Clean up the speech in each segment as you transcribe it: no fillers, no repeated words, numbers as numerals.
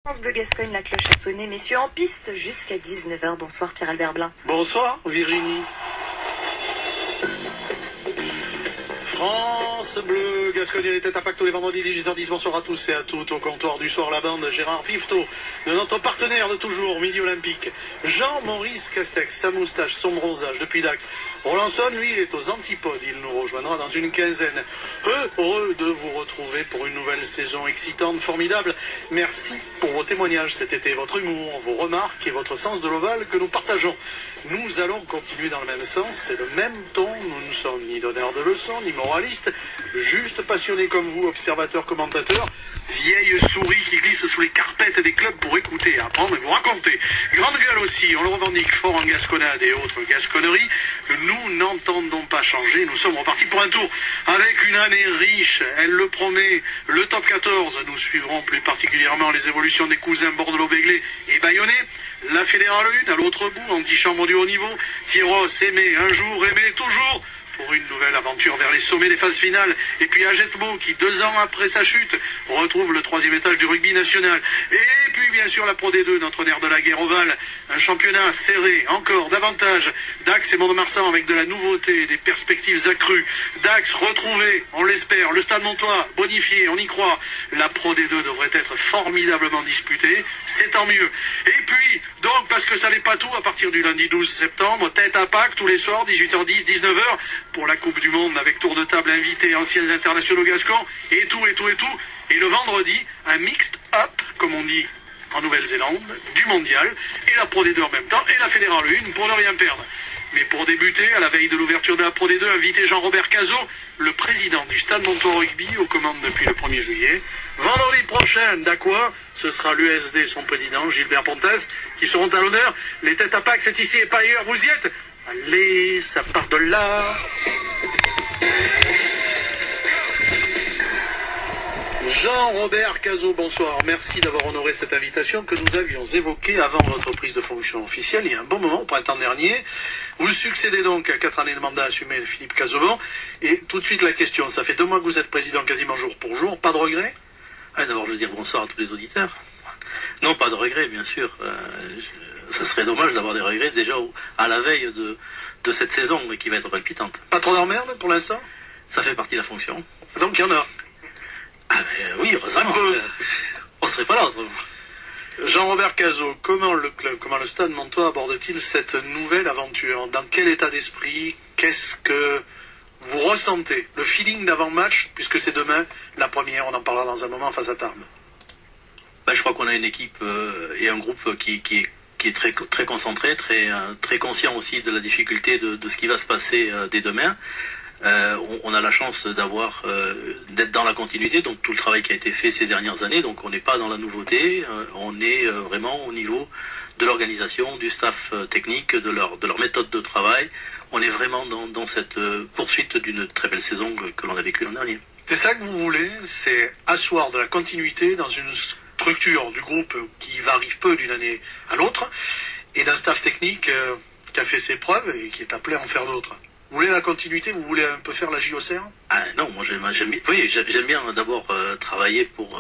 France Bleu Gascogne, la cloche a sonné, messieurs, en piste jusqu'à 19 h. Bonsoir Pierre-Albert Blin. Bonsoir Virginie. France Bleu Gascogne, les têtes à Pâques tous les vendredis 18h10. Bonsoir à tous et à toutes. Au comptoir du soir, la bande Gérard Pifto, de notre partenaire de toujours, Midi Olympique. Jean-Maurice Castex, sa moustache, son bronzage depuis Dax. Rolandson, lui, il est aux antipodes. Il nous rejoindra dans une quinzaine. Heureux de vous retrouver pour une nouvelle saison excitante, formidable. Merci pour vos témoignages cet été, votre humour, vos remarques et votre sens de l'ovale que nous partageons. Nous allons continuer dans le même sens, c'est le même ton. Nous ne sommes ni donneurs de leçons, ni moralistes, juste passionnés comme vous, observateurs, commentateurs, vieilles souris qui glissent sous les carpettes des clubs pour écouter, apprendre et vous raconter. Grande gueule aussi, on le revendique fort en gasconnade et autres gasconneries. Nous n'entendons pas changer, nous sommes repartis pour un tour avec une année riche, elle le promet. Le top 14, nous suivrons plus particulièrement les évolutions des cousins Bordelot-Béglé et Bayonnais. La Fédérale 1, à l'autre bout, antichambre du haut niveau. Tyros, aimé, un jour, aimé, toujours. Pour une nouvelle aventure vers les sommets des phases finales. Et puis Agetmo qui, 2 ans après sa chute, retrouve le 3e étage du rugby national. Et puis bien sûr la Pro D2, notre nerf de la guerre ovale. Un championnat serré, encore davantage. Dax et Mont-de-Marsan avec de la nouveauté, des perspectives accrues. Dax retrouvé, on l'espère. Le Stade Montois bonifié, on y croit. La Pro D2 devrait être formidablement disputée. C'est tant mieux. Et puis, donc, parce que ça n'est pas tout, à partir du lundi 12 septembre, tête à Pâques tous les soirs, 18h10, 19h. Pour la Coupe du Monde avec tour de table invité, anciens internationaux gascons, et tout. Et le vendredi, un mixed up, comme on dit en Nouvelle-Zélande, du mondial, et la Pro D2 en même temps, et la Fédérale 1 pour ne rien perdre. Mais pour débuter, à la veille de l'ouverture de la Pro D2, invité Jean-Robert Cazot, le président du Stade Montois Rugby, aux commandes depuis le 1er juillet. Vendredi prochain, d'Aqua, ce sera l'USD et son président, Gilbert Pontes, qui seront à l'honneur. Les têtes à Pâques, c'est ici et pas ailleurs, vous y êtes? Allez, ça part de là. Jean-Robert Cazot, bonsoir. Merci d'avoir honoré cette invitation que nous avions évoquée avant votre prise de fonction officielle, il y a un bon moment, au printemps dernier. Vous succédez donc à 4 années de mandat assumé de Philippe Cazobon. Et tout de suite la question, ça fait 2 mois que vous êtes président quasiment jour pour jour, pas de regret? D'abord, je veux dire bonsoir à tous les auditeurs. Non, pas de regret, bien sûr. Ça serait dommage d'avoir des regrets déjà à la veille de cette saison qui va être palpitante. Pas trop d'emmerde pour l'instant? Ça fait partie de la fonction. Donc il y en a. Oui, heureusement. On serait pas là autrement. Jean-Robert Cazot, comment le club, comment le Stade Montois aborde-t-il cette nouvelle aventure? Dans quel état d'esprit? Qu'est-ce que vous ressentez? Le feeling d'avant-match, puisque c'est demain la première, on en parlera dans un moment face à Tarbes. Je crois qu'on a une équipe et un groupe qui est très concentré, très conscient aussi de la difficulté de ce qui va se passer dès demain. On a la chance d'être dans la continuité, donc tout le travail qui a été fait ces dernières années, donc on n'est pas dans la nouveauté, on est vraiment au niveau de l'organisation, du staff technique, de leur méthode de travail. On est vraiment dans cette poursuite d'une très belle saison que l'on a vécue l'an dernier. C'est ça que vous voulez, c'est asseoir de la continuité dans une structure du groupe qui varie peu d'une année à l'autre, et d'un staff technique qui a fait ses preuves et qui est appelé à en faire d'autres. Vous voulez la continuité? Vous voulez un peu faire la JOCR? Non, moi j'aime bien d'abord travailler pour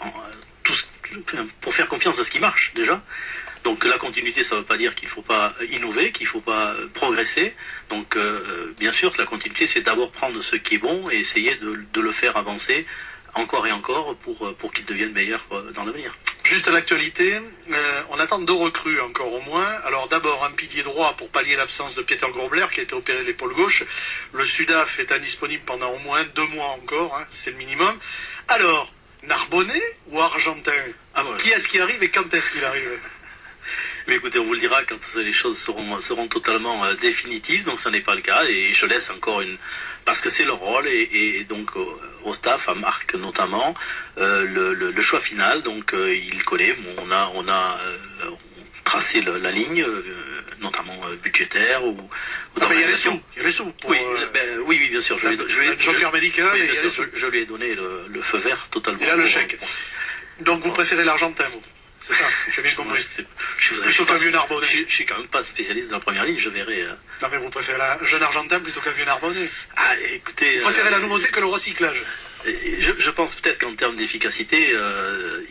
faire confiance à ce qui marche déjà. Donc la continuité, ça ne veut pas dire qu'il ne faut pas innover, qu'il ne faut pas progresser. Donc bien sûr, la continuité, c'est d'abord prendre ce qui est bon et essayer de le faire avancer encore et encore pour qu'il devienne meilleur dans l'avenir. Juste à l'actualité, on attend 2 recrues encore au moins. Alors d'abord un pilier droit pour pallier l'absence de Peter Grobler qui a été opéré de l'épaule gauche. Le Sudaf est indisponible pendant au moins 2 mois encore, c'est le minimum. Alors, Narbonnais ou Argentin? Qui est-ce qui arrive et quand est-ce qu'il arrive? Mais écoutez, on vous le dira quand les choses seront totalement définitives, donc ça n'est pas le cas, et je laisse encore parce que c'est leur rôle, et donc au staff, à Marc notamment, le choix final, donc il connaît, on a tracé la ligne, notamment budgétaire ou d'organisation. Il y a les sous. Oui, bien sûr. Jean-Pierre Médical, oui, bien sûr, je lui ai donné le feu vert totalement. Il a le chèque. Donc vous préférez l'Argentin, vous? C'est ça, j'ai bien compris. Plutôt qu'un vieux Narbonnais. Je suis quand même pas spécialiste de la première ligne, je verrai. Non mais vous préférez la jeune Argentin plutôt qu'un vieux Narbonnais. Écoutez... Vous préférez la nouveauté que le recyclage. Je pense peut-être qu'en termes d'efficacité,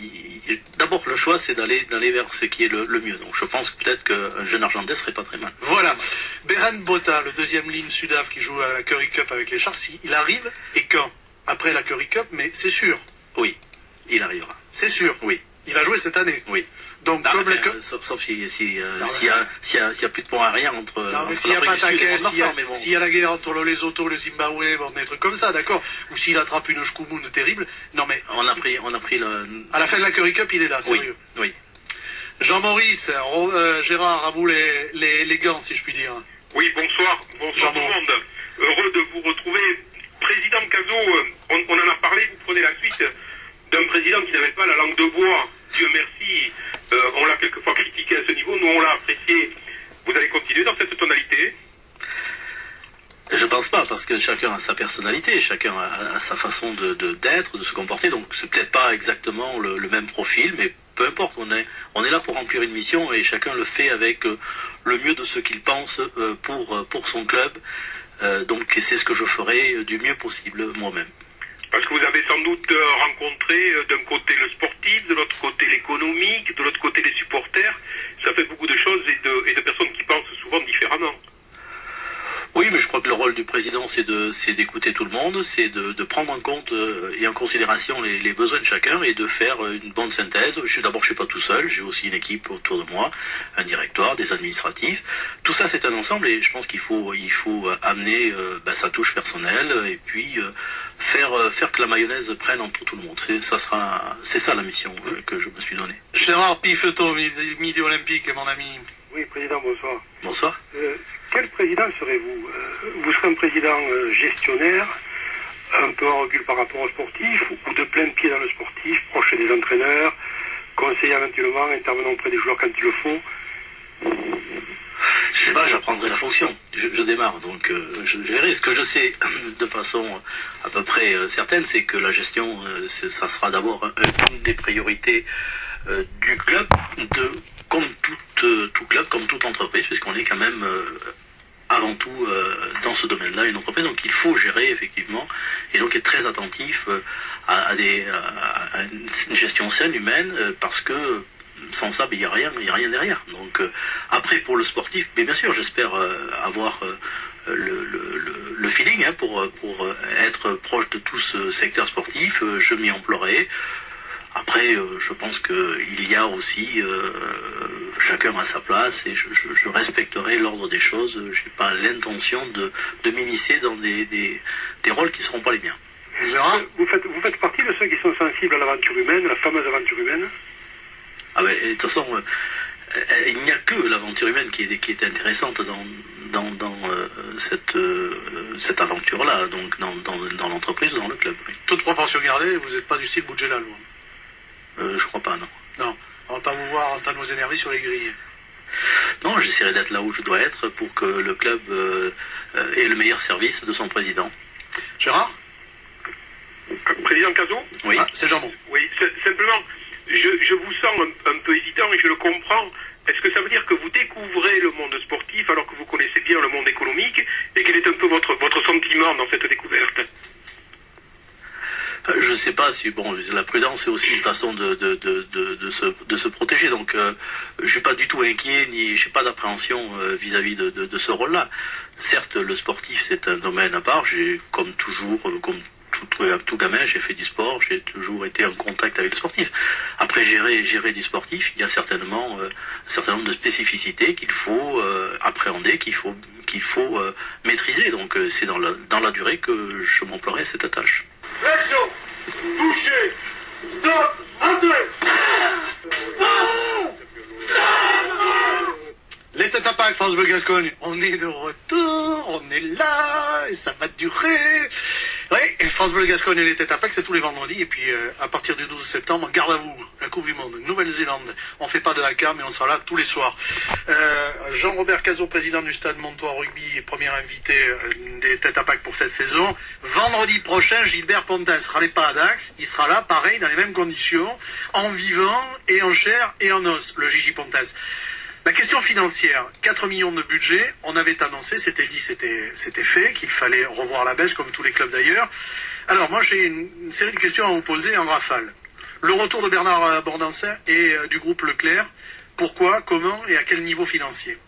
d'abord le choix c'est d'aller vers ce qui est le mieux. Donc je pense que peut-être qu'un jeune Argentais serait pas très mal. Voilà. Beren Botta, le deuxième ligne Sudaf qui joue à la Currie Cup avec les Sharks, il arrive et quand? Après la Currie Cup, mais c'est sûr. Oui, il arrivera. C'est sûr. Oui. Il va jouer cette année. Oui. Donc, comme sauf s'il y a plus de points aériens entre. Non, mais s'il n'y a pas Taquet, s'il y a la guerre entre le Lesotho, le Zimbabwe, bon, des trucs comme ça, d'accord. Ou s'il attrape une Shkumun terrible. Non, mais. On a pris le. À la fin de la Currie Cup, il est là, sérieux. Oui. Jean-Maurice, Gérard, à vous les gants, si je puis dire. Oui, bonsoir tout le monde. Heureux de vous retrouver. Président Cazot, on en a parlé, vous prenez la suite d'un président qui n'avait pas la langue de bois. Dieu merci, on l'a quelquefois critiqué à ce niveau, nous on l'a apprécié. Vous allez continuer dans cette tonalité? Je pense pas, parce que chacun a sa personnalité, chacun a sa façon d'être, de se comporter, donc c'est peut-être pas exactement le même profil, mais peu importe, on est là pour remplir une mission et chacun le fait avec le mieux de ce qu'il pense pour son club, donc c'est ce que je ferai du mieux possible moi-même. Parce que vous avez sans doute rencontré d'un côté le sportif, de l'autre côté l'économique, de l'autre côté les supporters. Ça fait beaucoup de choses et de personnes qui pensent souvent différemment. Oui, mais je crois que le rôle du président, c'est d'écouter tout le monde, c'est de prendre en compte et en considération les besoins de chacun et de faire une bonne synthèse. D'abord, je suis pas tout seul, j'ai aussi une équipe autour de moi, un directoire, des administratifs. Tout ça, c'est un ensemble et je pense qu'il faut amener sa touche personnelle et puis faire que la mayonnaise prenne entre tout le monde. C'est ça la mission que je me suis donnée. Gérard Pifeto, Midi Olympique, mon ami. Oui, président, bonsoir. Bonsoir. Quel président serez-vous? Vous serez un président gestionnaire, un peu en recul par rapport au sportif, ou de plein pied dans le sportif, proche des entraîneurs, conseiller éventuellement, intervenant auprès des joueurs quand il le faut? Je sais pas, j'apprendrai la fonction. Je démarre, donc je verrai. Ce que je sais de façon à peu près certaine, c'est que la gestion, ça sera d'abord une des priorités du club, comme tout club, comme toute entreprise, puisqu'on est quand même avant tout dans ce domaine-là une entreprise, donc il faut gérer effectivement, et donc être très attentif à une gestion saine, humaine, parce que sans ça, il n'y a rien derrière. Donc après pour le sportif, mais bien sûr, j'espère avoir le feeling pour être proche de tout ce secteur sportif. Je m'y emploierai. Après, je pense qu'il y a aussi chacun à sa place et je respecterai l'ordre des choses. Je n'ai pas l'intention de m'immiscer dans des rôles qui ne seront pas les miens. Vous faites partie de ceux qui sont sensibles à l'aventure humaine, la fameuse aventure humaine? Ah ben, de toute façon, il n'y a que l'aventure humaine qui est intéressante dans cette aventure-là, donc dans l'entreprise ou dans le club. Oui. Toute proportion gardée, vous n'êtes pas du style Boudjela, loin. Je crois pas, non. Non, on va pas vous voir en train de vous énerver sur les grilles. Non, j'essaierai d'être là où je dois être pour que le club ait le meilleur service de son président. Gérard? Président Cazot? Oui. Ah, c'est Jean-Bon. Oui, simplement, je vous sens un peu hésitant et je le comprends. Est-ce que ça veut dire que vous découvrez le monde sportif alors que vous connaissez bien le monde économique? Et quel est un peu votre sentiment dans cette découverte? Je ne sais pas si la prudence c'est aussi une façon de se protéger, donc je suis pas du tout inquiet ni j'ai pas d'appréhension vis-à-vis de ce rôle-là. Certes, le sportif c'est un domaine à part. J'ai comme toujours, comme tout gamin, j'ai fait du sport, j'ai toujours été en contact avec le sportif. Après gérer du sportif, il y a certainement un certain nombre de spécificités qu'il faut appréhender, qu'il faut maîtriser. Donc c'est dans la durée que je m'emploierai à cette tâche. Action! Touché! Stop! André! Les têtes à pack, France Bleu Gascogne. On est de retour, on est là, et ça va durer. Oui, France Bleu Gascogne et les têtes à pack, c'est tous les vendredis. Et puis, à partir du 12 septembre, garde à vous, la Coupe du Monde, Nouvelle-Zélande. On fait pas de haka, mais on sera là tous les soirs. Jean-Robert Cazot, président du Stade Montois Rugby, premier invité des têtes à pack pour cette saison. Vendredi prochain, Gilbert Pontin sera pas à Dax. Il sera là, pareil, dans les mêmes conditions, en vivant et en chair et en os, le Gigi Pontin. La question financière, 4 millions de budget, on avait annoncé, c'était fait, qu'il fallait revoir la baisse comme tous les clubs d'ailleurs. Alors moi j'ai une série de questions à vous poser en rafale. Le retour de Bernard Bordancin et du groupe Leclerc, pourquoi, comment et à quel niveau financier?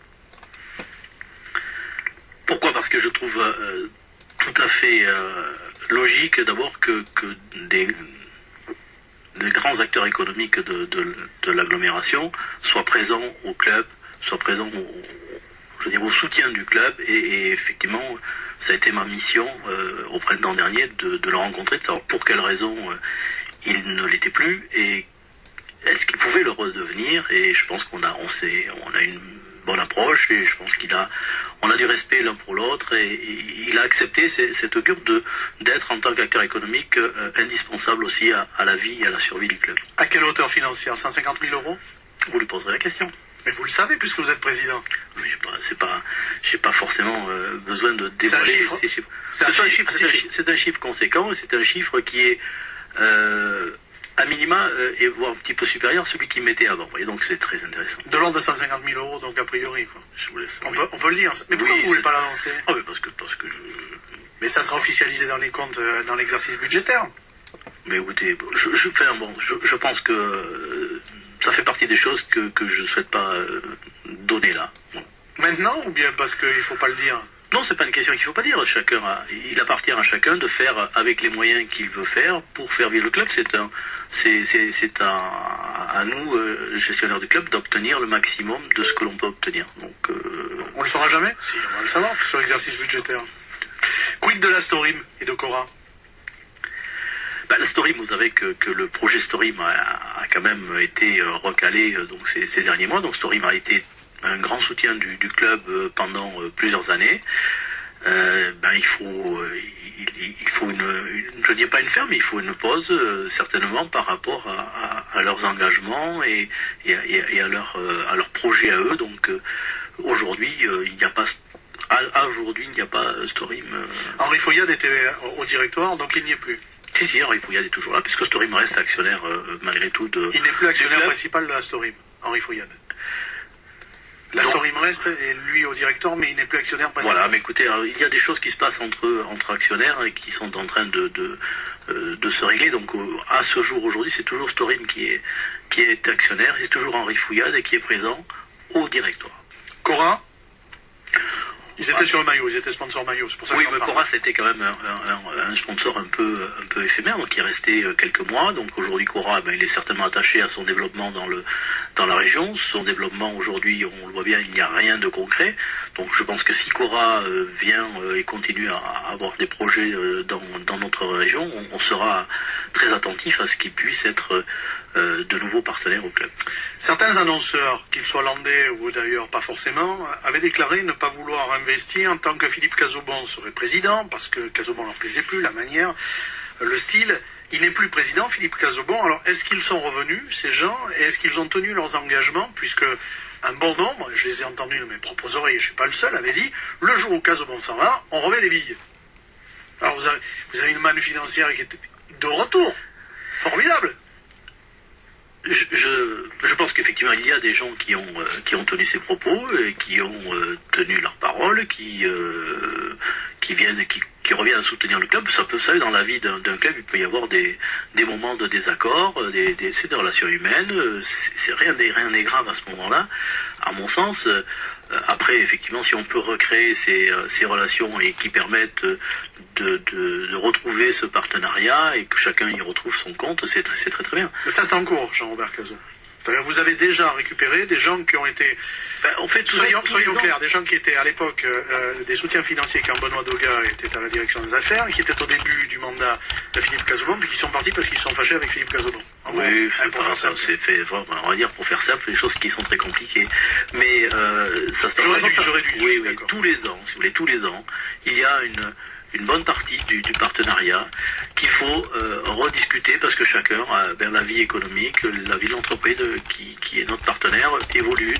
Pourquoi? Parce que je trouve tout à fait logique d'abord que des grands acteurs économiques de l'agglomération soient présents au club, soient présents au soutien du club, et effectivement ça a été ma mission au printemps dernier de le rencontrer, de savoir pour quelles raisons il ne l'était plus et est-ce qu'il pouvait le redevenir. Et je pense qu'on a une bonne approche, et je pense on a du respect l'un pour l'autre, et il a accepté cette augure d'être en tant qu'acteur économique indispensable aussi à la vie et à la survie du club. À quelle hauteur financière? 150 000 euros? Vous lui poserez la question. Mais vous le savez puisque vous êtes président. Oui, j'ai pas forcément besoin de dévoiler ces chiffres. C'est un chiffre conséquent, et c'est un chiffre qui est à minima et voire un petit peu supérieur à celui qu'il mettait avant. Vous voyez, donc c'est très intéressant. De l'ordre de 150 000 euros, donc a priori, quoi. Je vous laisse. On peut le dire. Mais pourquoi vous ne voulez pas l'annoncer? Mais parce que Mais ça sera officialisé dans les comptes dans l'exercice budgétaire. Mais écoutez, je pense que ça fait partie des choses que je ne souhaite pas donner là. Bon. Maintenant, ou bien parce qu'il ne faut pas le dire? Non, c'est pas une question qu'il faut pas dire. Il appartient à chacun de faire avec les moyens qu'il veut faire pour faire vivre le club. C'est à nous, gestionnaires du club, d'obtenir le maximum de ce que l'on peut obtenir. Donc, on le saura jamais? Si, on va le savoir sur l'exercice budgétaire. Quid de la Storim et de Cora? La Storim, vous savez que le projet Storim a quand même été recalé donc ces derniers mois. Donc Storim a été un grand soutien du club pendant plusieurs années. Il faut je dis pas une ferme, mais il faut une pause certainement par rapport à leurs engagements et à leurs projets à eux. Donc aujourd'hui il n'y a pas Storim. Henri Fouillade était au directoire, donc il n'y est plus. Si, Henri Fouillade est toujours là, puisque Storim reste actionnaire malgré tout Il n'est plus actionnaire principal de la Storim, Henri Fouillade. La Storim reste, et lui au directeur, mais il n'est plus actionnaire principal. Voilà, mais écoutez, il y a des choses qui se passent entre actionnaires et qui sont en train de se régler. Donc à ce jour, aujourd'hui, c'est toujours Storim qui est actionnaire, c'est toujours Henri Fouillade et qui est présent au directoire. Cora? Ils étaient sur le maillot, ils étaient sponsors maillot, c'est pour ça que oui, mais Cora c'était quand même un sponsor un peu éphémère, donc il est resté quelques mois. Donc aujourd'hui Cora, il est certainement attaché à son développement dans la région. Son développement aujourd'hui, on le voit bien, il n'y a rien de concret. Donc je pense que si Cora vient et continue à avoir des projets dans notre région, on sera très attentif à ce qu'il puisse être de nouveaux partenaires au club. Certains annonceurs, qu'ils soient landais ou d'ailleurs pas forcément, avaient déclaré ne pas vouloir investir en tant que Philippe Cazobon serait président, parce que Cazobon ne leur plaisait plus, la manière, le style. Il n'est plus président, Philippe Cazobon. Alors est-ce qu'ils sont revenus, ces gens, et est-ce qu'ils ont tenu leurs engagements, puisque un bon nombre, je les ai entendus de mes propres oreilles, je ne suis pas le seul, avait dit, le jour où Cazobon s'en va, on remet les billes. Alors vous avez une manne financière qui est de retour, formidable. Je pense qu'effectivement il y a des gens qui ont tenu ces propos et qui ont tenu leur parole, qui reviennent à soutenir le club. Ça peut, ça, dans la vie d'un club, il peut y avoir des moments de désaccord, c'est des relations humaines. C'est rien n'est grave à ce moment-là, à mon sens. Après, effectivement, si on peut recréer ces relations et qui permettent de retrouver ce partenariat et que chacun y retrouve son compte, c'est très très bien. Mais ça c'est en cours, Jean-Robert Cazot. C'est-à-dire vous avez déjà récupéré des gens qui ont été... En fait, soyons clairs, des gens qui étaient à l'époque des soutiens financiers quand Benoît Doga était à la direction des affaires, qui étaient au début du mandat de Philippe Cazobon, puis qui sont partis parce qu'ils se sont fâchés avec Philippe Cazobon. Oui, c'est fait, on va dire pour faire simple, les choses qui sont très compliquées. Mais ça se passe... J'aurais dû. Oui, tous les ans, si vous voulez, tous les ans, il y a une bonne partie du partenariat qu'il faut rediscuter parce que chacun, la vie économique, la vie de l'entreprise qui est notre partenaire évolue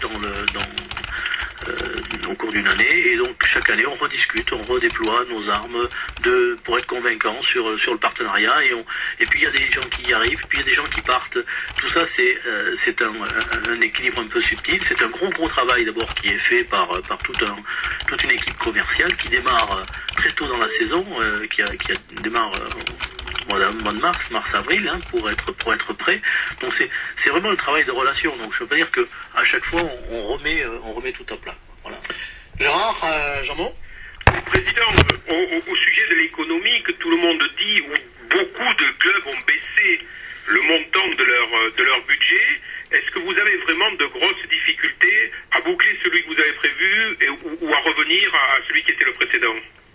au cours d'une année, et donc chaque année on rediscute, on redéploie nos armes pour être convaincants sur le partenariat, et puis il y a des gens qui y arrivent, puis il y a des gens qui partent. Tout ça c'est un équilibre un peu subtil. C'est un gros travail d'abord qui est fait par toute une équipe commerciale qui démarre très tôt dans la saison, qui démarre mois de mars-avril, hein, pour être prêt. Donc c'est vraiment le travail de relation. Donc je veux pas dire que à chaque fois on remet tout à plat. Voilà. Gérard, Jean-Mon. Président, au sujet de l'économie, que tout le monde dit, où beaucoup de clubs ont baissé le montant de leur budget, est-ce que vous avez vraiment de grosses difficultés à boucler celui que vous avez prévu ou à revenir à celui qui était le précédent?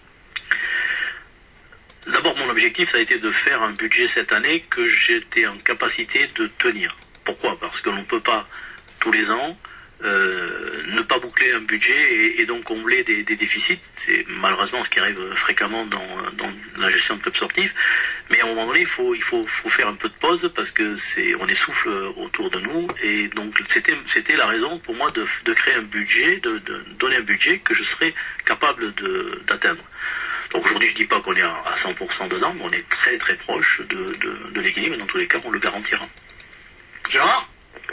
D'abord, mon objectif, ça a été de faire un budget cette année que j'étais en capacité de tenir. Pourquoi? Parce que l'on ne peut pas, tous les ans, ne pas boucler un budget et donc combler des déficits. C'est malheureusement ce qui arrive fréquemment dans la gestion de clubs sportifs. Mais à un moment donné, il faut faire un peu de pause parce que on essouffle autour de nous. Et donc c'était la raison pour moi de créer un budget, de donner un budget que je serais capable d'atteindre. Donc aujourd'hui, je dis pas qu'on est à 100% dedans, mais on est très très proche de l'équilibre. Dans tous les cas, on le garantira. Gérard?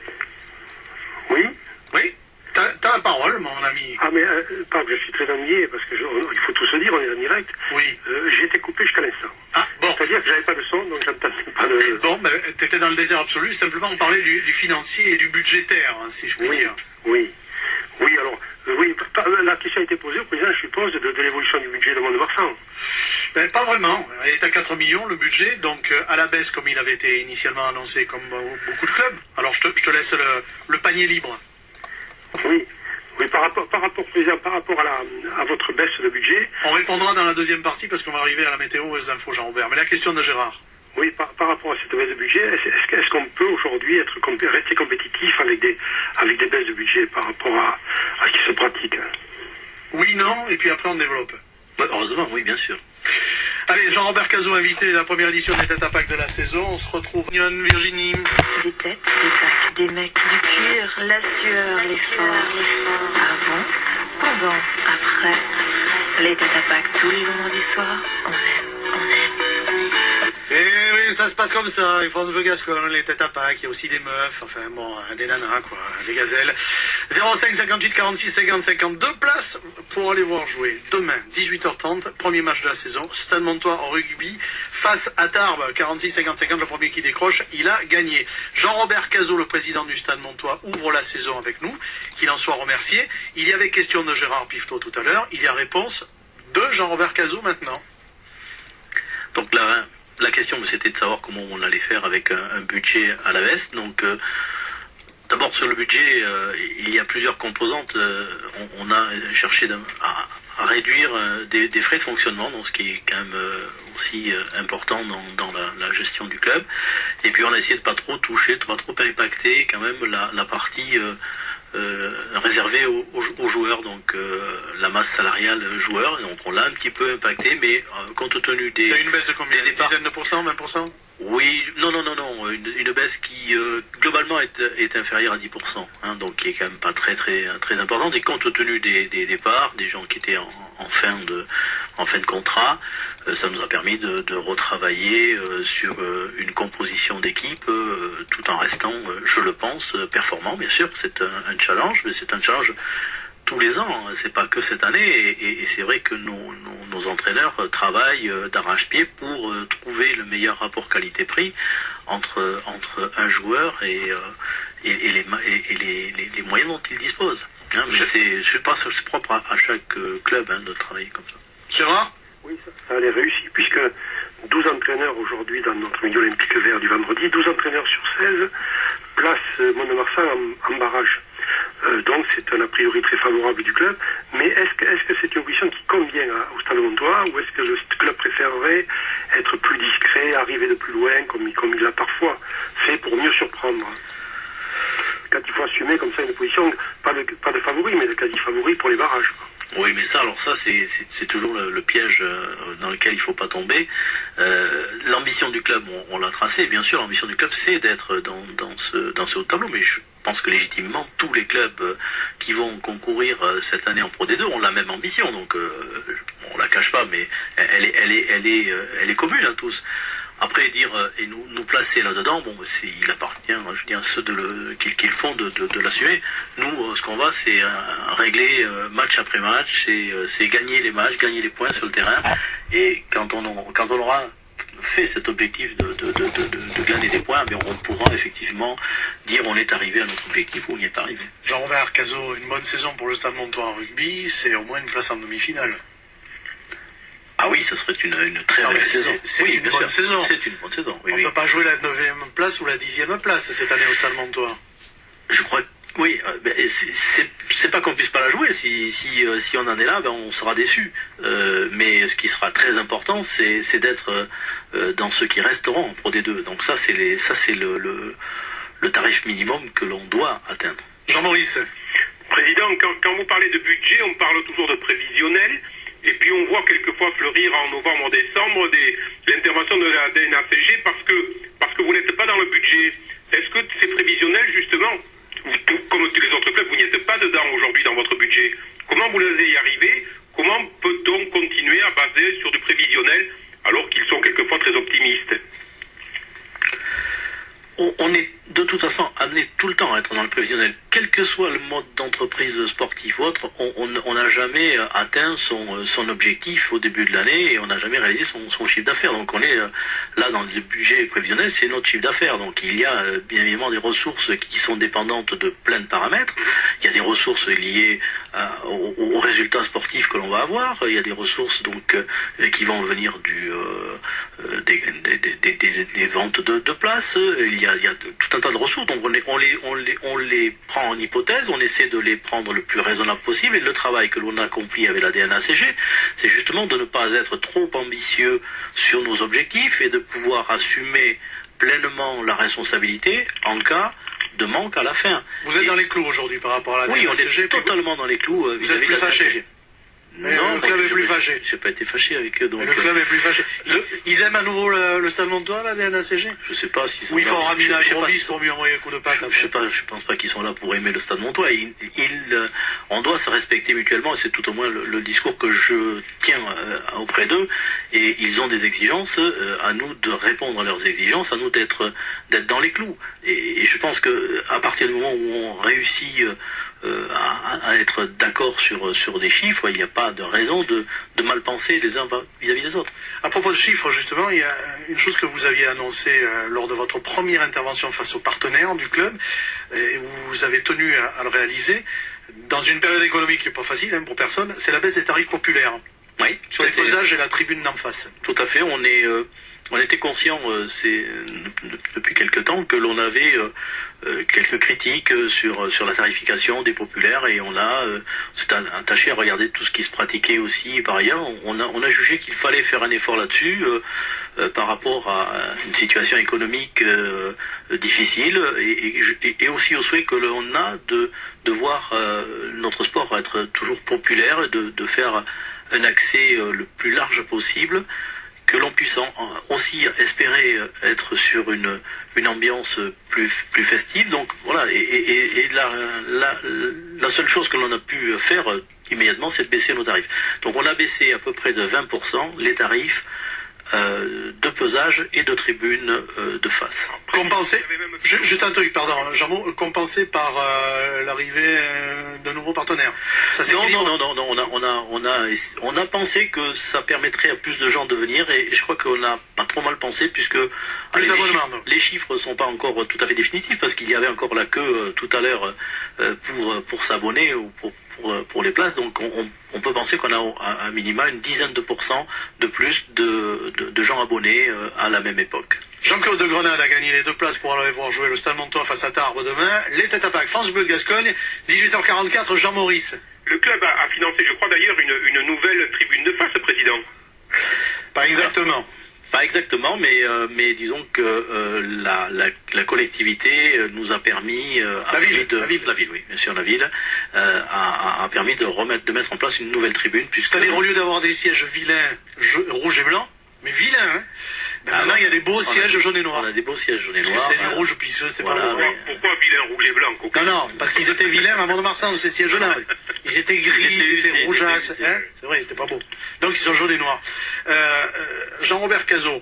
Oui. Oui, t'as la parole, mon ami. Ah, mais je suis très ennuyé, parce que il faut tout se dire, on est en direct. Oui. J'ai été coupé jusqu'à l'instant. Ah, bon. C'est-à-dire que j'avais pas de son, donc j'entendais pas de... Bon, ben, t'étais dans le désert absolu, simplement on parlait du financier et du budgétaire, hein, si je puis dire. Oui, alors, la question a été posée au président, je suppose, de l'évolution du budget de Mont-de-Marsan. Ben, pas vraiment. Il est à 4 millions le budget, donc à la baisse comme il avait été initialement annoncé, comme beaucoup de clubs. Alors je te laisse le panier libre. Oui, par rapport à votre baisse de budget... On répondra dans la deuxième partie parce qu'on va arriver à la météo aux infos Jean-Robert. Mais la question de Gérard. Oui, par rapport à cette baisse de budget, est-ce qu'on peut aujourd'hui rester compétitif avec des baisses de budget par rapport à ce qui se pratique? Oui, non, et puis après on développe. Ouais, heureusement, oui, bien sûr. Allez, Jean-Robert Cazot, invité de la première édition des Têtes à Pâques de la saison. On se retrouve Virginie. Des têtes, des packs, des mecs, du pur, la sueur, l'effort. Avant, pendant, après. Les Têtes à Pâques tous les vendredis soirs. On aime. Eh oui, ça se passe comme ça. Il faut de Gascogne, les Têtes à Pâques, il y a aussi des meufs, enfin bon, des nanas, quoi, des gazelles. 05 58 46 50 52 places pour aller voir jouer demain, 18h30, premier match de la saison, Stade Montois en rugby, face à Tarbes, 46 50 50, le premier qui décroche, il a gagné. Jean-Robert Cazot, le président du Stade Montois, ouvre la saison avec nous, qu'il en soit remercié. Il y avait question de Gérard Pifto tout à l'heure, il y a réponse de Jean-Robert Cazot maintenant. Donc la question, c'était de savoir comment on allait faire avec un budget à la baisse. Donc, d'abord sur le budget, il y a plusieurs composantes. On a cherché à réduire des frais de fonctionnement, donc ce qui est quand même aussi important dans la gestion du club. Et puis on a essayé de pas trop toucher, de pas trop impacter quand même la partie réservée aux joueurs, donc la masse salariale joueurs. Donc on l'a un petit peu impacté, mais compte tenu des... Il y a une baisse de combien? Une dizaine de pourcents, 20%? Oui, non, une baisse qui globalement est inférieure à 10%, hein, donc qui est quand même pas très importante, et compte tenu des départs, des gens qui étaient en fin de contrat, ça nous a permis de retravailler sur une composition d'équipe tout en restant, je le pense, performant. Bien sûr, c'est un challenge, mais c'est un challenge tous les ans, c'est pas que cette année, et c'est vrai que nos entraîneurs travaillent d'arrache-pied pour trouver le meilleur rapport qualité-prix entre un joueur et les moyens dont il dispose. Hein, mais c'est propre à chaque club, hein, de travailler comme ça. Gérard? Oui, ça a l'air réussi, puisque 12 entraîneurs aujourd'hui dans notre milieu olympique vert du vendredi, 12 entraîneurs sur 16 placent Mont-de-Marsan en barrage. Donc c'est un a priori très favorable du club, mais est-ce que c'est une position qui convient au Stade Montois, ou est-ce que le club préférerait être plus discret, arriver de plus loin, comme il l'a parfois fait pour mieux surprendre? Quand il faut assumer comme ça une position, pas de favori, mais de quasi-favori pour les barrages. Oui, mais ça c'est toujours le piège dans lequel il faut pas tomber. L'ambition du club, on l'a tracé, bien sûr. L'ambition du club, c'est d'être dans ce haut tableau, mais je pense que légitimement tous les clubs qui vont concourir cette année en Pro D2 ont la même ambition. Donc on la cache pas, mais elle est commune à tous. Après dire et nous placer là-dedans, bon, il appartient, je dis, à ceux qu'ils font de l'assumer. Nous, ce qu'on va, c'est régler match après match, c'est gagner les matchs, gagner les points sur le terrain. Et quand on aura fait cet objectif de gagner des points, mais on pourra effectivement dire on est arrivé à notre objectif ou on n'y est pas arrivé. Jean-Robert Cazot, une bonne saison pour le Stade Montois en rugby, c'est au moins une place en demi-finale. Ah oui, ce serait une très belle saison. C'est oui, une bonne saison. C'est une bonne saison. Oui, on ne peut pas jouer la 9e place ou la 10e place cette année au Stade Montois. Je crois que oui, c'est pas qu'on puisse pas la jouer. Si on en est là, on sera déçu. Mais ce qui sera très important, c'est d'être dans ceux qui resteront en Pro D2. Donc ça, c'est le tarif minimum que l'on doit atteindre. Jean-Maurice. Président, quand vous parlez de budget, on parle toujours de prévisionnel. Et puis on voit quelquefois fleurir en novembre, décembre l'intervention de la DNACG parce que vous n'êtes pas dans le budget. Est-ce que c'est prévisionnel justement? Comme tous les autres clubs, vous n'y êtes pas dedans aujourd'hui dans votre budget. Comment vous allez y arriver? Comment peut-on continuer à baser sur du prévisionnel alors qu'ils sont quelquefois très optimistes? On est de toute façon amené tout le temps à être dans le prévisionnel. Quel que soit le mode d'entreprise sportif ou autre, on n'a jamais atteint son objectif au début de l'année et on n'a jamais réalisé son chiffre d'affaires. Donc on est là dans le budget prévisionnel, c'est notre chiffre d'affaires. Donc il y a bien évidemment des ressources qui sont dépendantes de plein de paramètres. Il y a des ressources liées aux résultats sportifs que l'on va avoir. Il y a des ressources donc qui vont venir des ventes de places. Il y a tout un tas de ressources, donc on les prend en hypothèse, on essaie de les prendre le plus raisonnable possible, et le travail que l'on accomplit avec la DNACG, c'est justement de ne pas être trop ambitieux sur nos objectifs et de pouvoir assumer pleinement la responsabilité en cas de manque à la fin. Vous êtes dans les clous aujourd'hui par rapport à la DNACG? Oui, on est totalement dans les clous vis-à-vis de la DNACG. Non, le club est plus fâché. J'ai pas été fâché avec eux. Donc, le club est plus fâché. Ils aiment à nouveau le Stade Montois, la DNACG? Je sais pas s'ils sont. Oui, il faut ramener un gros bis pour lui envoyer un coup de patte. Je sais pas, je pense pas qu'ils sont là pour aimer le Stade Montois. On doit se respecter mutuellement, et c'est tout au moins le discours que je tiens auprès d'eux. Et ils ont des exigences, à nous de répondre à leurs exigences, à nous d'être dans les clous. Et je pense que à partir du moment où on réussit à être d'accord sur des chiffres, il n'y a pas de raison de mal penser les uns vis-à-vis des autres. À propos de chiffres, justement, il y a une chose que vous aviez annoncée lors de votre première intervention face aux partenaires du club, et vous avez tenu à le réaliser, dans une période économique qui n'est pas facile pour personne, c'est la baisse des tarifs populaires. Oui. Sur les pesages et la tribune d'en face. Tout à fait, on était conscient depuis quelque temps que l'on avait quelques critiques sur la tarification des populaires, et on s'est attaché à regarder tout ce qui se pratiquait aussi par ailleurs. On a jugé qu'il fallait faire un effort là-dessus par rapport à une situation économique difficile, et aussi au souhait que l'on a de voir notre sport être toujours populaire, et de faire un accès le plus large possible, que l'on puisse aussi espérer être sur une ambiance plus festive. Donc voilà, et la seule chose que l'on a pu faire immédiatement, c'est de baisser nos tarifs. Donc on a baissé à peu près de 20% les tarifs de pesage et de tribune de face. Compensé, juste un truc, pardon, Jean-Mo, compensé par l'arrivée de nouveaux partenaires. Ça, non, on a pensé que ça permettrait à plus de gens de venir, et je crois qu'on n'a pas trop mal pensé, puisque les chiffres ne sont pas encore tout à fait définitifs, parce qu'il y avait encore la queue tout à l'heure pour s'abonner ou pour les places. Donc on peut penser qu'on a à minima une dizaine de pourcents de plus de gens abonnés à la même époque. Jean-Claude de Grenade a gagné les 2 places pour aller voir jouer le Stade Montois face à Tarbes demain. Les têtes à Pâques, France Bleu Gascogne, 18h44, Jean-Maurice. Le club a financé, je crois d'ailleurs, une nouvelle tribune de face, président. Pas exactement. Pas exactement, mais disons que la collectivité nous a permis, la ville, oui, bien sûr, la ville a permis de mettre en place une nouvelle tribune. C'est-à-dire, au lieu d'avoir des sièges vilains, rouges et blancs, mais vilains, hein. Maintenant, il y a des beaux sièges jaunes et noirs. On a des beaux sièges jaunes et noirs. C'est du rouge pisseux, c'est pas beau. Pourquoi vilain, rouge et blanc? Non, parce qu'ils étaient vilains à Mont-de-Marsan, ces sièges-là. Ils étaient gris, ils étaient rougeasses. C'est vrai, c'était pas beau. Donc, ils sont jaunes et noirs. Jean-Robert Cazot,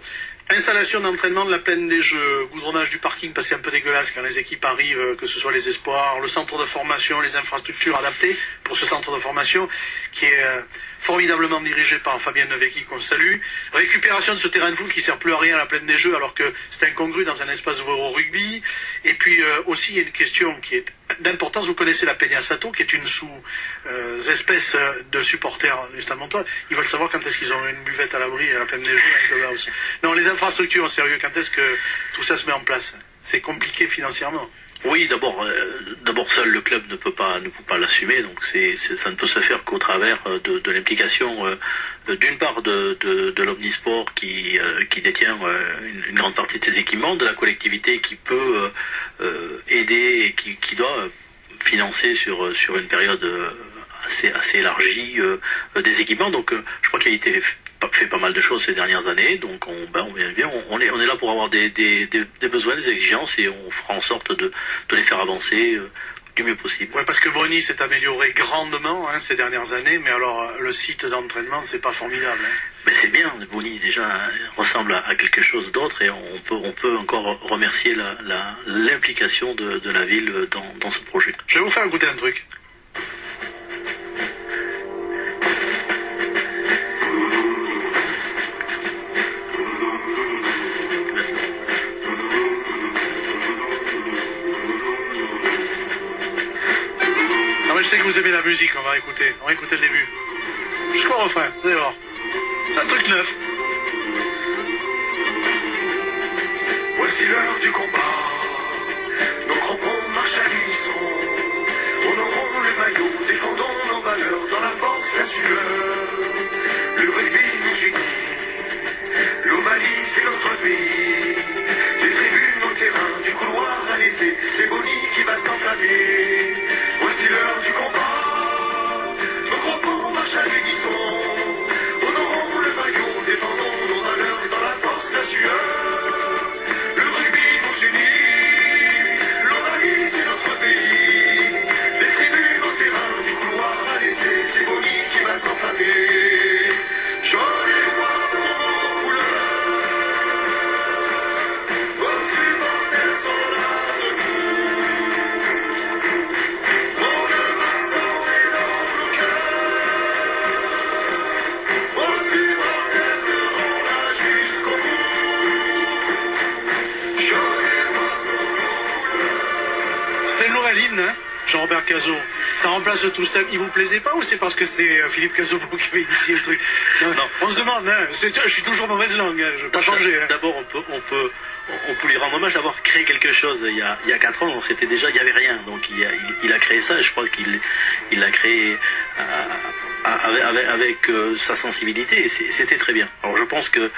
Installation d'entraînement de la plaine des Jeux, goudronnage du parking parce que c'est un peu dégueulasse quand les équipes arrivent, que ce soit les espoirs, le centre de formation, les infrastructures adaptées pour ce centre de formation qui est formidablement dirigé par Fabien Nevecchi qu'on salue. Récupération de ce terrain de foot qui sert plus à rien à la plaine des Jeux alors que c'est incongru dans un espace ouvert au rugby. Et puis aussi il y a une question qui est d'importance, vous connaissez la Peña Sato qui est une sous-espèce de supporters du Stade Montois. Ils veulent savoir quand est-ce qu'ils ont une buvette à l'abri à la plaine des Jeux. Non, les infrastructures, sérieux, quand est-ce que tout ça se met en place? C'est compliqué financièrement. Oui, d'abord seul le club ne peut pas l'assumer, donc ça ne peut se faire qu'au travers de l'implication d'une part de l'Omnisport qui détient une grande partie de ses équipements, de la collectivité qui peut aider et qui doit financer sur une période assez élargie des équipements. Donc je crois qu'il a été fait pas mal de choses ces dernières années, donc on est là pour avoir des besoins, des exigences, et on fera en sorte de les faire avancer du mieux possible. Ouais, parce que Brony s'est amélioré grandement ces dernières années, mais alors le site d'entraînement c'est pas formidable. Mais c'est bien, Brony déjà ressemble à quelque chose d'autre, et on peut encore remercier l'implication de la ville dans ce projet. Je vais vous faire goûter un truc. Je sais que vous aimez la musique, on va écouter le début. Jusqu'au refrain, vous allez voir. C'est un truc neuf. Voici l'heure du combat. Nos crampons marchent à l'unisson. Honorons les maillots, défendons nos valeurs dans la force, la sueur. Le rugby nous unit. L'Ovalie, c'est notre pays. Les tribunes au terrain, du couloir à l'essai. C'est Bonny qui va s'enflammer. Voici l'heure du combat, nos crampons marchent à l'unisson. Honorons le maillot, défendons nos valeurs et dans la force, la sueur. Le rugby nous unit, l'Ovalie c'est notre pays. Les tribunes au terrain, du couloir à l'essai, c'est Bonny qui va s'enflammer. Jaune et noir sont nos couleurs, vos supporters sont là debout. Jean-Robert Cazot, ça remplace tout ce thème. Il vous plaisait pas ou c'est parce que c'est Philippe Cazot qui avait initié le truc? Non. On se demande, je suis toujours mauvaise langue, je vais pas changer. D'abord, on peut lui rendre hommage d'avoir créé quelque chose. Il y a 4 ans, c'était déjà, il n'y avait rien. Donc il a créé ça, et je crois qu'il l'a créé avec sa sensibilité, et c'était très bien. Alors je pense que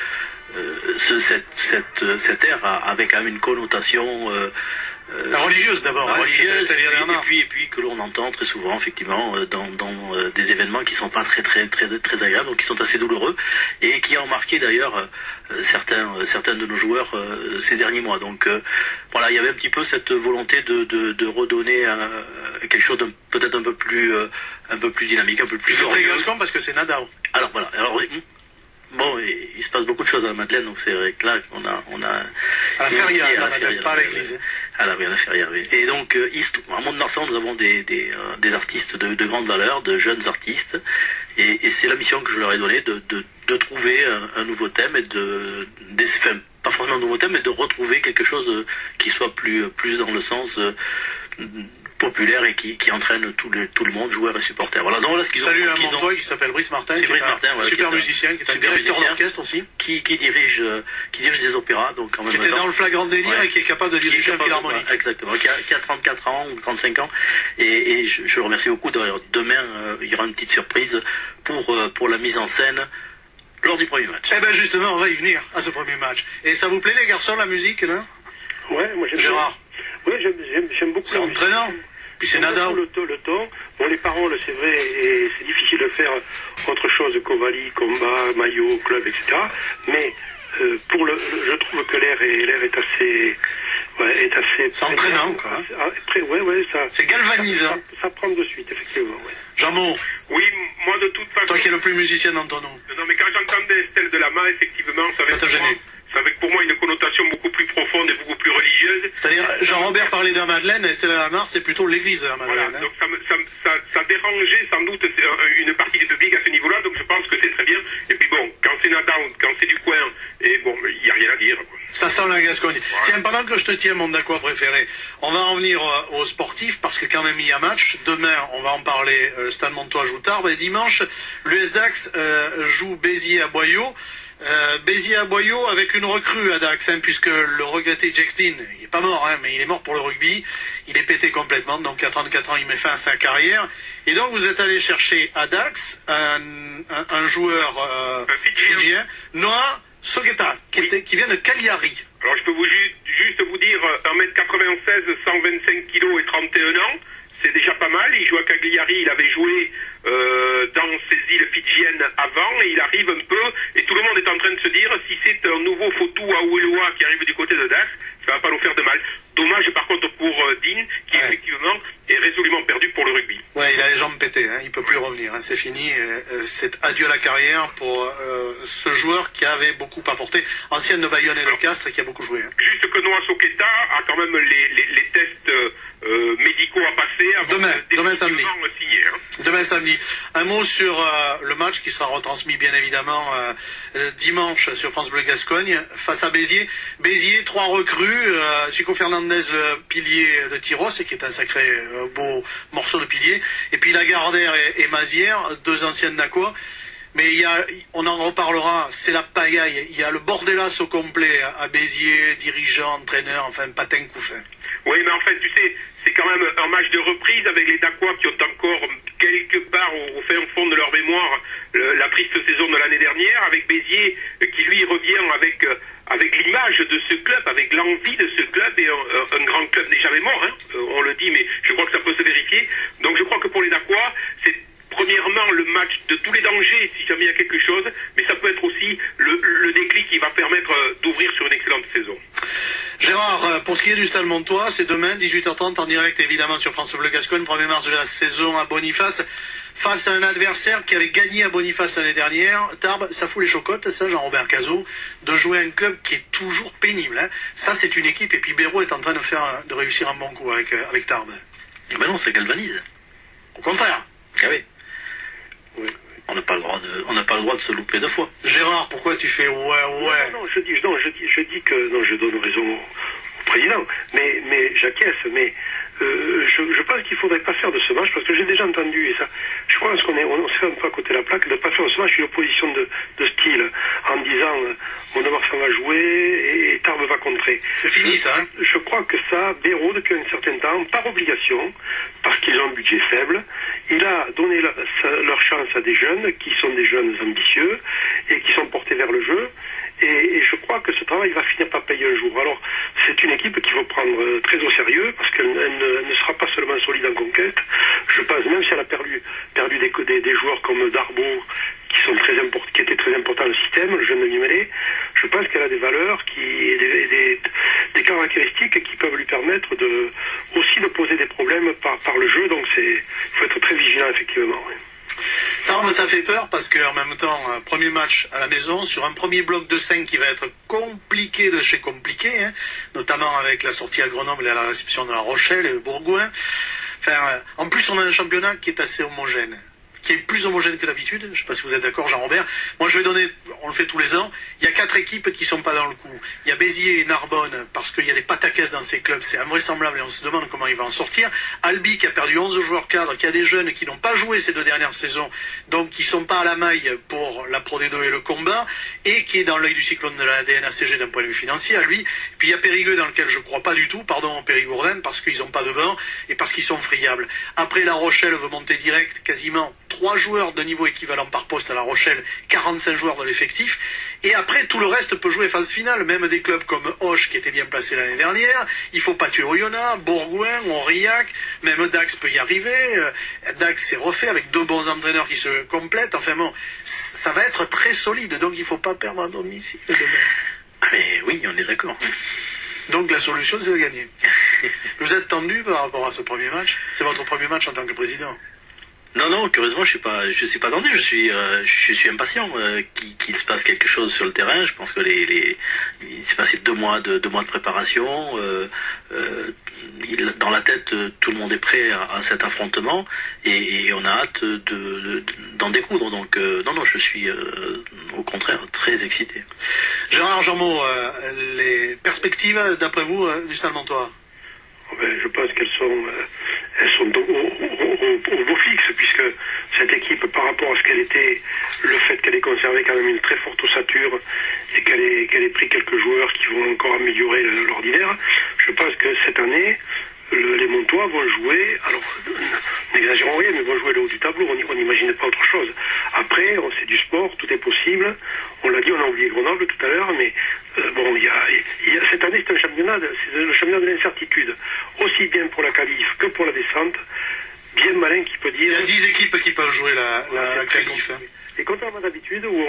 cette ère avait quand même une connotation religieuse d'abord, religieuse, et puis que l'on entend très souvent effectivement dans des événements qui sont pas très agréables, donc qui sont assez douloureux, et qui ont marqué d'ailleurs certains de nos joueurs ces derniers mois. Donc voilà, il y avait un petit peu cette volonté de redonner quelque chose de peut-être un peu plus dynamique, un peu plus original. C'est très parce que c'est Nadao. Alors voilà. Bon, il se passe beaucoup de choses à la Madeleine, donc c'est vrai que là, on a à la feria, pas à l'église. À la feria, oui. Et donc, à Mont-de-Marsan, nous avons des artistes de grande valeur, de jeunes artistes, et c'est la mission que je leur ai donnée de trouver un nouveau thème, et pas forcément un nouveau thème, mais de retrouver quelque chose qui soit plus dans le sens populaire et qui entraîne tout le monde, joueurs et supporters. Voilà, donc voilà ce qu'ils ont. Salut à Montoy qui s'appelle Brice Martin, qui est un super musicien, qui est un directeur d'orchestre aussi, qui dirige des opéras, donc en même temps. Qui était dans le flagrant délire et qui est capable de diriger un philharmonique. Exactement, qui a 34 ans ou 35 ans, et je le remercie beaucoup. D'ailleurs, demain, il y aura une petite surprise pour la mise en scène lors du premier match. Eh ben justement, on va y venir à ce premier match. Et ça vous plaît les garçons, la musique là? Ouais, moi j'aime. Gérard. Oui, j'aime beaucoup. C'est entraînant. Puis c'est Nadao. Le ton. Bon, les paroles, c'est vrai, et c'est difficile de faire autre chose que combat, maillot, club, etc. Mais je trouve que l'air est assez. Ouais, est assez. C'est entraînant, quoi. Ça. C'est galvanisant. Ça prend de suite, effectivement. Ouais. Jean-Maud. Oui, moi de toute façon. Toi qui es le plus musicien d'entre nous. Non, mais quand j'entendais Estelle de Lama, effectivement, ça avait pour Jean-Robert parlait de la Madeleine, et Stella Lamar, c'est plutôt l'église de la Madeleine. Voilà, donc ça dérangeait sans doute une partie du public à ce niveau-là, donc je pense que c'est très bien. Et puis bon, quand c'est Natal, quand c'est du coin, et bon, il n'y a rien à dire, quoi. Ça sent la Gascogne. Voilà. Tiens, pendant que je te tiens mon Dacois préféré, on va en venir aux sportifs, parce que quand même il y a match. Demain, on va en parler, Stade Montois joue Tarbes, et dimanche, l'US Dax joue Béziers à Boyau. Béziers à Boyau avec une recrue à Dax, hein, puisque le regretté Jackstein, il est pas mort, hein, mais il est mort pour le rugby, il est pété complètement, donc à 34 ans il met fin à sa carrière, et donc vous êtes allé chercher à Dax un joueur fidjien, Noah Sogeta, qui vient de Cagliari. Alors je peux juste vous dire 1m96, 125 kg et 31 ans. C'est déjà pas mal. Il joue à Cagliari, il avait joué dans ces îles fidjiennes avant, et il arrive un peu, et tout le monde est en train de se dire, si c'est un nouveau Fotu Aoueloa qui arrive du côté de Dax, ça va pas nous faire de mal. Dommage par contre pour Dean, qui effectivement est résolument perdu pour le rugby. Ouais, il a les jambes pétées, hein, il peut plus revenir, hein, c'est fini, c'est adieu la carrière pour ce joueur qui avait beaucoup apporté, ancienne de Bayonne et de Castres, qui a beaucoup joué. Hein. Juste que Noah Soketa a quand même les tests médicaux à passer avant demain samedi. Signer, hein. Demain samedi. Un mot sur le match qui sera retransmis bien évidemment dimanche sur France Bleu Gascogne face à Béziers. Béziers, 3 recrues, Chico Fernandez, le pilier de Tyros, qui est un sacré beau morceau de pilier, et puis Lagardère et Mazière, 2 anciennes d'Aqua. Mais on en reparlera, c'est la pagaille, il y a le bordelas au complet à Béziers, dirigeants, entraîneurs, enfin patin couffin. Oui, mais en fait, tu sais, c'est quand même un match de reprise avec les Dacois qui ont encore quelque part au fin fond de leur mémoire la triste saison de l'année dernière, avec Béziers qui lui revient avec l'image de ce club, avec l'envie de ce club, et un grand club n'est jamais mort, hein, on le dit, mais je crois que ça peut se vérifier. Donc je crois que pour les Dacois, c'est premièrement le match de tous les dangers si jamais il y a quelque chose, mais ça peut être aussi le déclic qui va permettre d'ouvrir sur une excellente saison. Gérard, pour ce qui est du Stade Montois, c'est demain, 18h30, en direct évidemment sur France Bleu Gascogne, 1er mars de la saison à Boniface, face à un adversaire qui avait gagné à Boniface l'année dernière. Tarbes, ça fout les chocottes, ça, Jean-Robert Cazot, de jouer un club qui est toujours pénible. Hein. Ça, c'est une équipe, et puis Béraud est en train de réussir un bon coup avec Tarbes. Et ben non, ça galvanise. Au contraire. Ah oui. Oui. On n'a pas le droit de se louper 2 fois. Gérard, pourquoi tu fais ouais? Non, je dis que non, je donne raison au président, mais j'acquiesce, mais je pense qu'il ne faudrait pas faire de ce match, parce que j'ai déjà entendu, et ça, je pense on se fait un peu à côté de la plaque, de ne pas faire de ce match une opposition de style, en disant Mont-de-Marsan va jouer et Tarbes va contrer. C'est fini ça, hein. Je crois que ça, Béraud, depuis un certain temps, par obligation, parce qu'ils ont un budget faible, il a donné leur chance à des jeunes, qui sont des jeunes ambitieux, et qui sont portés vers le jeu, et je crois que ce travail va finir par payer un jour. Alors, c'est une équipe qu'il faut prendre très au sérieux, parce qu'elle ne sera pas seulement solide en conquête. Je pense, même si elle a perdu des joueurs comme Darbo, qui étaient très importants dans le système, le jeune de Nimelé, je pense qu'elle a des valeurs et des caractéristiques qui peuvent lui permettre aussi de poser des problèmes par le jeu. Donc il faut être très vigilant, effectivement. Oui. Tarbes, ça fait peur parce qu'en même temps, premier match à la maison, sur un premier bloc de 5 qui va être compliqué de chez compliqué, hein, notamment avec la sortie à Grenoble et à la réception de La Rochelle et de Bourgoin. Enfin, en plus, on a un championnat qui est assez homogène, qui est plus homogène que d'habitude. Je ne sais pas si vous êtes d'accord, Jean-Robert. Moi, je vais donner, on le fait tous les ans, il y a 4 équipes qui ne sont pas dans le coup. Il y a Béziers et Narbonne, parce qu'il y a des pataquès dans ces clubs, c'est invraisemblable et on se demande comment il va en sortir. Albi, qui a perdu 11 joueurs cadres, qui a des jeunes qui n'ont pas joué ces 2 dernières saisons, donc qui ne sont pas à la maille pour la Pro D2 et le combat, et qui est dans l'œil du cyclone de la DNACG d'un point de vue financier, à lui. Puis il y a Périgueux, dans lequel je ne crois pas du tout, pardon, Périgourdin, parce qu'ils n'ont pas de banc et parce qu'ils sont friables. Après, La Rochelle veut monter direct, quasiment 3 joueurs de niveau équivalent par poste à La Rochelle, 45 joueurs de l'effectif, et après tout le reste peut jouer phase finale, même des clubs comme Auch qui était bien placé l'année dernière, il faut pas tuer Oyonnax, Bourgoin, Aurillac, même Dax peut y arriver, Dax s'est refait avec 2 bons entraîneurs qui se complètent, enfin bon, ça va être très solide, donc il faut pas perdre à domicile demain. Ah mais oui, on est d'accord. Donc la solution c'est de gagner. Vous êtes tendu par rapport à ce premier match? C'est votre premier match en tant que président? Non, curieusement, je suis pas tendu, je suis impatient qu'il se passe quelque chose sur le terrain. Je pense que il s'est passé 2 mois de préparation. Dans la tête, tout le monde est prêt à cet affrontement et on a hâte d'en découdre. Donc, non, je suis au contraire très excité. Gérard Jarmot, les perspectives, d'après vous, du Stade Montois? Je pense qu'elles sont au beau fixe, puisque cette équipe, par rapport à ce qu'elle était, le fait qu'elle ait conservé quand même une très forte ossature et qu'elle ait pris quelques joueurs qui vont encore améliorer l'ordinaire, je pense que cette année, les Montois vont jouer, alors n'exagérons rien, mais vont jouer le haut du tableau, on n'imaginait pas autre chose. Après, c'est du sport, tout est possible, on l'a dit, on a oublié Grenoble tout à l'heure, mais bon, cette année c'est le championnat de l'incertitude, aussi bien pour la qualif que pour la descente, bien malin qui peut dire... Il y a 10 équipes qui peuvent jouer la qualif. Et contrairement d'habitude, où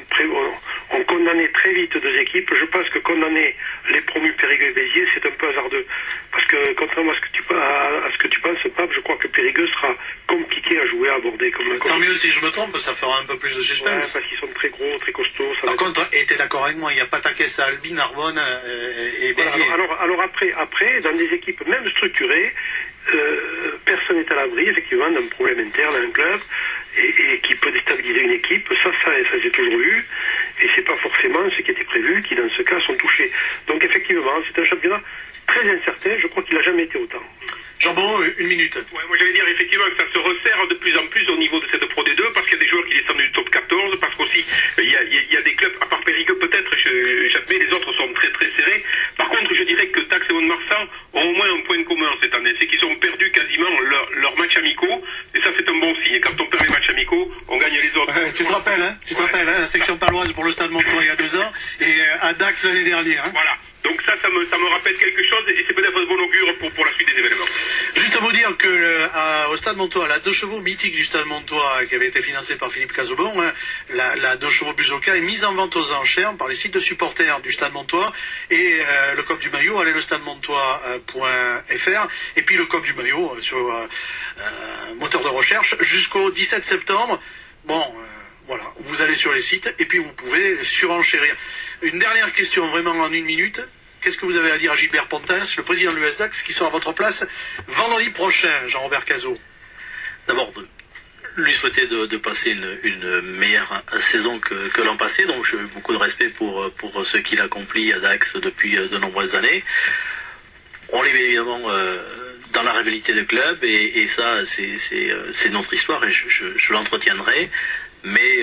on condamnait très vite 2 équipes, je pense que condamner les promus Périgueux et Béziers, c'est un peu hasardeux. Parce que, contrairement à ce que tu penses, Pape, je crois que Périgueux sera compliqué à jouer, à aborder. Tant mieux si je me trompe, ça fera un peu plus de suspense. Ouais, parce qu'ils sont très gros, très costauds. Par contre, et t'es d'accord avec moi, il n'y a pas Patakès à Albi, Narbonne et Béziers. Voilà, alors après, dans des équipes même structurées, personne n'est à l'abri, effectivement, d'un problème interne à un club et qui peut déstabiliser une équipe. Ça s'est toujours eu, et c'est pas forcément ce qui était prévu qui, dans ce cas, sont touchés. Donc, effectivement, c'est un championnat très incertain. Je crois qu'il n'a jamais été autant. Jambon, 1 minute. Ouais, moi j'allais dire effectivement que ça se resserre de plus en plus au niveau de cette Pro D2 parce qu'il y a des joueurs qui descendent du top 14, parce qu'aussi il y a des clubs, à part Périgueux peut-être, j'admets, les autres sont très très serrés. Par contre, je dirais que Dax et Mont-de-Marsan ont au moins un point commun cette année, c'est qu'ils ont perdu quasiment leurs matchs amicaux, et ça c'est un bon signe. Quand on perd les matchs amicaux, on gagne les autres. Tu te rappelles, la section paloise pour le Stade Montois il y a 2 ans, et à Dax l'année dernière. Voilà. Donc ça me rappelle quelque chose et c'est peut-être de bon augure pour la suite des événements. Juste vous dire que au Stade Montois, la 2 chevaux mythique du Stade Montois qui avait été financée par Philippe Cazobon, la 2 chevaux Buzoka est mise en vente aux enchères par les sites de supporters du Stade Montois et le code du maillot, allez le stademontois.fr et puis le code du maillot sur moteur de recherche jusqu'au 17 septembre. Bon, voilà, vous allez sur les sites et puis vous pouvez surenchérir. Une dernière question, vraiment en 1 minute. Qu'est-ce que vous avez à dire à Gilbert Pontes, le président de l'USDAX, qui sera à votre place vendredi prochain, Jean-Robert Cazot? D'abord, lui souhaiter de passer une meilleure saison que l'an passé, donc j'ai beaucoup de respect pour ce qu'il accomplit à Dax depuis de nombreuses années. On l'est évidemment dans la rivalité de club et ça c'est notre histoire et je l'entretiendrai. Mais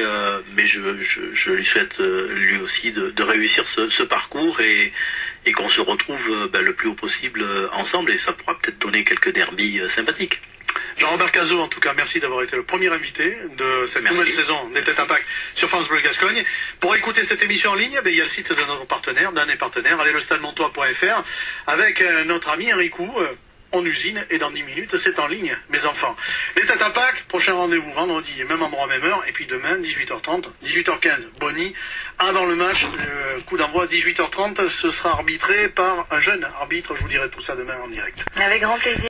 je lui souhaite lui aussi de réussir ce parcours et qu'on se retrouve le plus haut possible ensemble et ça pourra peut-être donner quelques derbies sympathiques. Jean-Robert Cazot, en tout cas, merci d'avoir été le premier invité de cette nouvelle saison des Têtes à Pack sur France Bleu Gascogne. Pour écouter cette émission en ligne, il y a le site de notre partenaire, d'un des partenaires, allez le stademontois.fr avec notre ami Enricou. En usine et dans 10 minutes c'est en ligne, mes enfants. Les Têtes à Pack, prochain rendez-vous vendredi, même endroit, même heure, et puis demain 18h30, 18h15, Bonny, avant le match, le coup d'envoi 18h30, ce sera arbitré par un jeune arbitre, je vous dirai tout ça demain en direct. Avec grand plaisir.